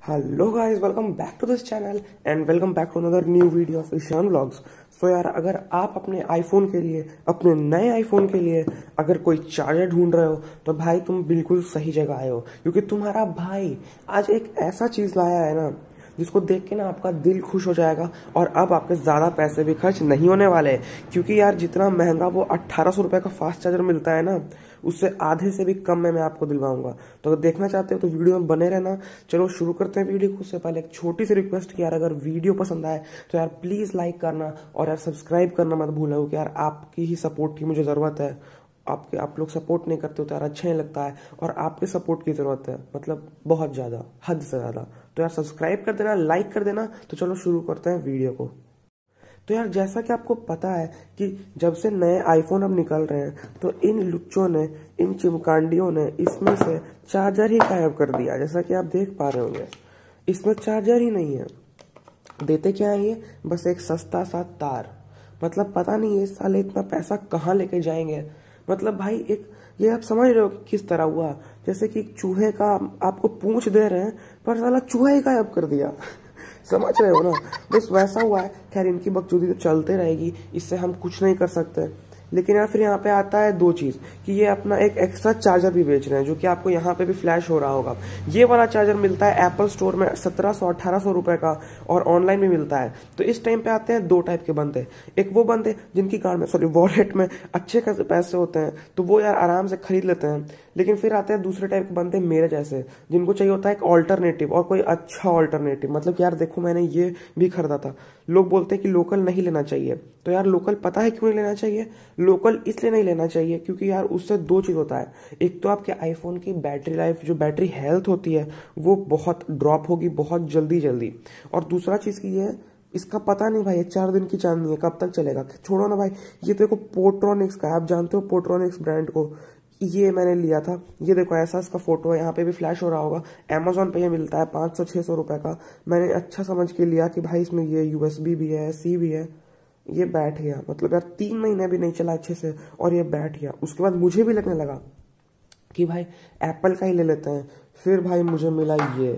Hello guys, welcome back to this channel and welcome back to another new video of Ishaan vlogs. So यार, अगर आप अपने iPhone के लिए, अपने नए आईफोन के लिए अगर कोई चार्जर ढूंढ रहे हो तो भाई तुम बिल्कुल सही जगह आए हो, क्योंकि तुम्हारा भाई आज एक ऐसा चीज लाया है ना जिसको देख के ना आपका दिल खुश हो जाएगा। और अब आपके ज़्यादा पैसे भी खर्च नहीं होने वाले हैं, क्योंकि यार जितना महंगा वो 1800 रुपये का फास्ट चार्जर मिलता है ना, उससे आधे से भी कम में मैं आपको दिलवाऊंगा। तो अगर देखना चाहते हो तो वीडियो में बने रहना। चलो शुरू करते हैं वीडियो को। उससे पहले एक छोटी सी रिक्वेस्ट कि यार अगर वीडियो पसंद आए तो यार प्लीज़ लाइक करना और यार सब्सक्राइब करना मत भूलना, क्योंकि यार आपकी ही सपोर्ट की मुझे ज़रूरत है। आप लोग सपोर्ट नहीं करते हो तो यार अच्छा नहीं लगता है, और आपके सपोर्ट की ज़रूरत है, मतलब बहुत ज़्यादा, हद से ज़्यादा। तो यार सब्सक्राइब कर देना, लाइक कर देना। तो चलो शुरू करते हैं वीडियो को। तो यार जैसा कि आपको पता है कि जब से नए आईफोन अब निकल रहे हैं तो इन लुच्चों ने, इन चिमकांडियों ने इसमें से चार्जर ही गायब कर दिया। जैसा कि आप देख पा रहे होंगे, इसमें चार्जर ही नहीं है। देते क्या है ये? बस एक सस्ता सा तार। मतलब पता नहीं ये साले इतना पैसा कहाँ लेके जाएंगे। मतलब भाई एक ये आप समझ रहे हो कि किस तरह हुआ, जैसे कि चूहे का आपको पूंछ दे रहे हैं पर साला चूहा ही गायब कर दिया। समझ रहे हो ना? बस वैसा हुआ है। खैर इनकी बकचोदी तो चलते रहेगी, इससे हम कुछ नहीं कर सकते। लेकिन यार फिर यहाँ पे आता है दो चीज़ कि ये अपना एक एक्स्ट्रा चार्जर भी बेच रहे हैं, जो कि आपको यहाँ पे भी फ्लैश हो रहा होगा। ये वाला चार्जर मिलता है एप्पल स्टोर में 1700-1800 रुपए का, और ऑनलाइन भी मिलता है। तो इस टाइम पे आते हैं दो टाइप के बंदे। एक वो बंदे जिनकी कार में वॉलेट में अच्छे खासे पैसे होते हैं, तो वो यार आराम से खरीद लेते हैं। लेकिन फिर आते हैं दूसरे टाइप के बंदे मेरे जैसे, जिनको चाहिए होता है एक ऑल्टरनेटिव, और कोई अच्छा ऑल्टरनेटिव। मतलब कि यार देखो, मैंने ये भी खरीदा था। लोग बोलते हैं कि लोकल नहीं लेना चाहिए, तो यार लोकल पता है क्यों नहीं लेना चाहिए? लोकल इसलिए नहीं लेना चाहिए क्योंकि यार उससे दो चीज़ होता है। एक तो आपके आईफोन की बैटरी लाइफ, जो बैटरी हेल्थ होती है, वो बहुत ड्रॉप होगी, बहुत जल्दी जल्दी। और दूसरा चीज़ की ये, इसका पता नहीं भाई, 4 दिन की चांदनी है, कब तक चलेगा। छोड़ो ना भाई, ये देखो पोर्ट्रॉनिक्स का है, आप जानते हो पोर्ट्रॉनिक्स ब्रांड को। ये मैंने लिया था, ये देखो ऐसा इसका फोटो है, यहाँ पे भी फ्लैश हो रहा होगा। अमेजोन पे ये मिलता है 500-600 रुपए का। मैंने अच्छा समझ के लिया कि भाई इसमें ये USB भी है, C भी है। ये बैठ गया, मतलब यार 3 महीने भी नहीं चला अच्छे से, और ये बैठ गया। उसके बाद मुझे भी लगने लगा कि भाई एप्पल का ही ले लेते हैं। फिर भाई मुझे मिला ये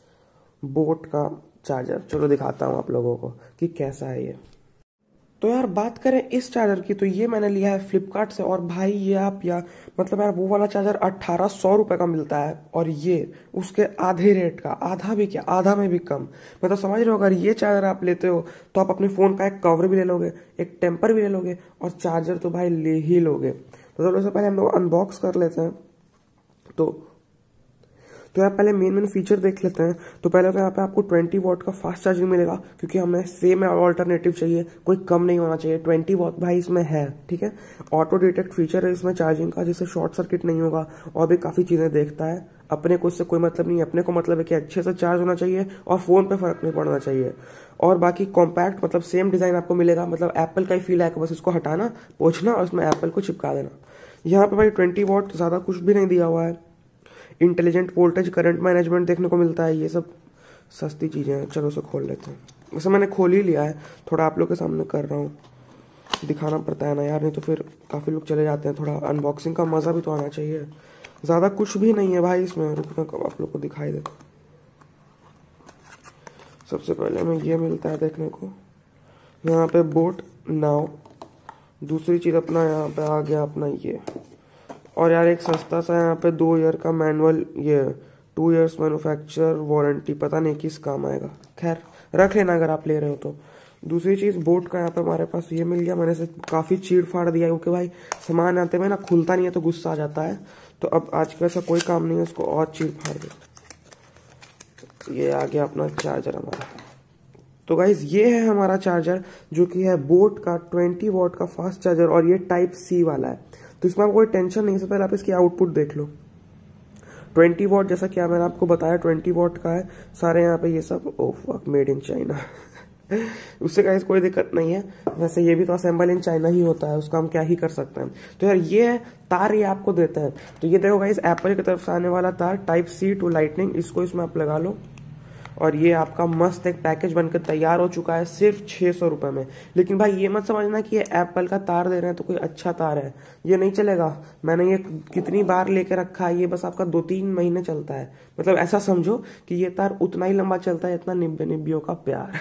बोट का चार्जर। चलो दिखाता हूँ आप लोगों को कि कैसा है ये। तो यार बात करें इस चार्जर की, तो ये मैंने लिया है फ्लिपकार्ट से। और भाई ये आप या मतलब यार वो वाला चार्जर 1800 रुपये का मिलता है, और ये उसके आधे रेट का, आधा भी क्या, आधा में भी कम। मतलब समझ रहे हो, अगर ये चार्जर आप लेते हो तो आप अपने फ़ोन का एक कवर भी ले लोगे, एक टेम्पर भी ले लोगे, और चार्जर तो भाई ले ही लोगे। तो चलो इससे पहले हम लोग अनबॉक्स कर लेते हैं। तो यार पहले मेन फीचर देख लेते हैं। तो पहले तो यहाँ पे आपको 20 वॉट का फास्ट चार्जिंग मिलेगा, क्योंकि हमें सेम ऑल्टरनेटिव चाहिए, कोई कम नहीं होना चाहिए। 20 वॉट भाई इसमें है, ठीक है। ऑटो डिटेक्ट फीचर है इसमें चार्जिंग का, जिससे शॉर्ट सर्किट नहीं होगा, और भी काफ़ी चीज़ें देखता है। अपने को इससे कोई मतलब नहीं है, अपने को मतलब है कि अच्छे से चार्ज होना चाहिए और फ़ोन पर फर्क नहीं पड़ना चाहिए। और बाकी कॉम्पैक्ट, मतलब सेम डिज़ाइन आपको मिलेगा, मतलब एप्पल का ही फील आएगा। बस इसको हटाना, पोंछना और उसमें एप्पल को चिपका देना। यहाँ पे भाई 20 वॉट, ज़्यादा कुछ भी नहीं दिया हुआ है। इंटेलिजेंट वोल्टेज करंट मैनेजमेंट देखने को मिलता है। ये सब सस्ती चीज़ें हैं। चलो उसे खोल लेते हैं। वैसे मैंने खोल ही लिया है, थोड़ा आप लोग के सामने कर रहा हूँ, दिखाना पड़ता है ना यार, नहीं तो फिर काफ़ी लोग चले जाते हैं। थोड़ा अनबॉक्सिंग का मज़ा भी तो आना चाहिए। ज़्यादा कुछ भी नहीं है भाई इसमें, रुकना कब आप लोग को दिखाई दे। सबसे पहले हमें ये मिलता है देखने को, यहाँ पे बोट नाउ। दूसरी चीज़ अपना यहाँ पे आ गया अपना ये, और यार एक सस्ता सा यहाँ पे 2 ईयर का मैनुअल, ये 2 ईयर्स मैन्युफैक्चर वारंटी, पता नहीं किस काम आएगा। खैर रख लेना अगर आप ले रहे हो तो। दूसरी चीज़ बोट का यहाँ पे हमारे पास ये मिल गया। मैंने इसे काफ़ी चीड़ फाड़ दिया, क्योंकि भाई सामान आते में ना खुलता नहीं है तो गुस्सा आ जाता है। तो अब आज का ऐसा कोई काम नहीं है, उसको और चीड़ फाड़ दे। ये आ गया अपना चार्जर हमारा। तो गाइज ये है हमारा चार्जर, जो कि है बोट का 20 वॉट का फास्ट चार्जर, और ये टाइप C वाला है। तो इसमें आपको कोई टेंशन नहीं है। पहले आप इसकी आउटपुट देख लो। 20 वॉट, जैसा कि मैंने आपको बताया 20 वॉट का है। सारे यहाँ पे ये सब, oh fuck, made in China. उससे गाइस कोई दिक्कत नहीं है। वैसे ये भी तो असेंबल इन चाइना ही होता है, उसका हम क्या ही कर सकते हैं। तो यार ये है तार, ये आपको देते हैं। तो ये देखो गाइस, एप्पल की तरफ से आने वाला तार टाइप C टू लाइटनिंग, इसको इसमें आप लगा लो। और ये आपका मस्त एक पैकेज बनकर तैयार हो चुका है सिर्फ 600 रुपये में। लेकिन भाई ये मत समझना कि ये एप्पल का तार दे रहे हैं तो कोई अच्छा तार है, ये नहीं चलेगा। मैंने ये कितनी बार लेके रखा है, ये बस आपका 2-3 महीने चलता है। मतलब ऐसा समझो कि ये तार उतना ही लंबा चलता है इतना निब्बे निब्बियों का प्यार।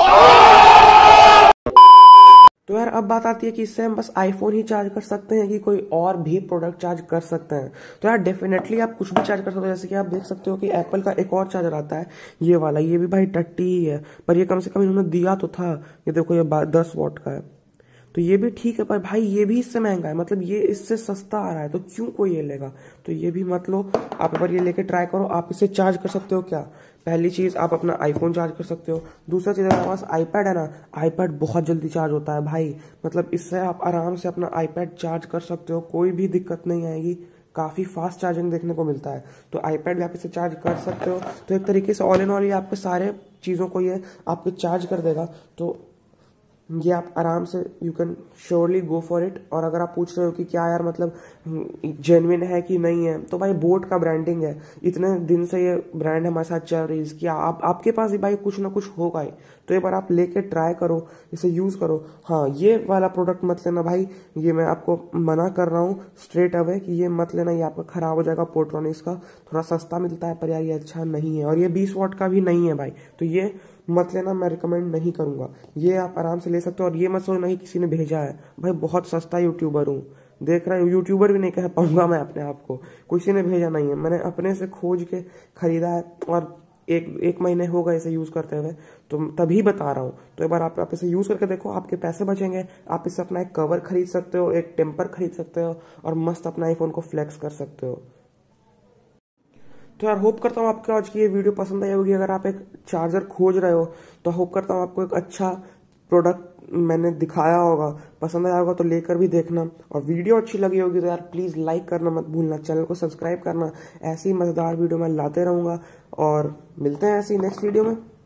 तो यार अब बात आती है कि इससे हम बस आईफोन ही चार्ज कर सकते हैं कि कोई और भी प्रोडक्ट चार्ज कर सकते हैं। तो यार डेफिनेटली आप कुछ भी चार्ज कर सकते हो। जैसे कि आप देख सकते हो कि एप्पल का एक और चार्जर आता है ये वाला, ये भी भाई टट्टी ही है, पर ये कम से कम इन्होंने दिया तो था। ये देखो ये 10 वॉट का है, तो ये भी ठीक है, पर भाई ये भी इससे महंगा है। मतलब ये इससे सस्ता आ रहा है तो क्यों कोई ये लेगा। तो ये भी मत लो, आप एक बार ये लेके ट्राई करो। आप इसे चार्ज कर सकते हो क्या, पहली चीज आप अपना आईफोन चार्ज कर सकते हो। दूसरा चीज हमारे पास आईपैड है ना, आईपैड बहुत जल्दी चार्ज होता है भाई। मतलब इससे आप आराम से अपना आईपैड चार्ज कर सकते हो, कोई भी दिक्कत नहीं आएगी। काफी फास्ट चार्जिंग देखने को मिलता है, तो आईपैड भी आप इसे चार्ज कर सकते हो। तो एक तरीके से ऑल इन ऑल ये आपके सारे चीजों को ये आपके चार्ज कर देगा। तो ये आप आराम से you can surely go for it. और अगर आप पूछ रहे हो कि क्या यार मतलब जेन्युइन है कि नहीं है, तो भाई बोट का ब्रांडिंग है, इतने दिन से ये ब्रांड हमारे साथ चल रही है, इसकी आपके पास भी भाई कुछ ना कुछ होगा ही। तो एक बार आप लेके ट्राई करो, इसे यूज करो। हाँ ये वाला प्रोडक्ट मत लेना भाई, ये मैं आपको मना कर रहा हूँ स्ट्रेट अवे कि ये मत लेना, ये आपका खराब हो जाएगा। पोर्ट्रॉनिक्स का थोड़ा सस्ता मिलता है पर यार ये अच्छा नहीं है, और ये 20 वॉट का भी नहीं है भाई, तो ये मत लेना, मैं रिकमेंड नहीं करूंगा। ये आप आराम से ले सकते हो। और ये मत सोचना कि किसी ने भेजा है, भाई बहुत सस्ता यूट्यूबर हूँ, देख रहे हो, यूट्यूबर भी नहीं कह पाऊंगा मैं अपने आप को, किसी ने भेजा नहीं है, मैंने अपने से खोज के खरीदा है। और एक महीने हो गए इसे यूज करते हुए, तो तभी बता रहा हूँ। तो एक बार आप इसे यूज करके देखो, आपके पैसे बचेंगे। आप इससे अपना एक कवर खरीद सकते हो, एक टेम्पर खरीद सकते हो, और मस्त अपना आईफोन को फ्लेक्स कर सकते हो। तो यार होप करता हूँ आपको आज की ये वीडियो पसंद आई होगी। अगर आप एक चार्जर खोज रहे हो तो होप करता हूँ आपको एक अच्छा प्रोडक्ट मैंने दिखाया होगा, पसंद आया होगा तो लेकर भी देखना। और वीडियो अच्छी लगी होगी तो यार प्लीज़ लाइक करना मत भूलना, चैनल को सब्सक्राइब करना। ऐसी मज़ेदार वीडियो मैं लाते रहूँगा, और मिलते हैं ऐसी नेक्स्ट वीडियो में।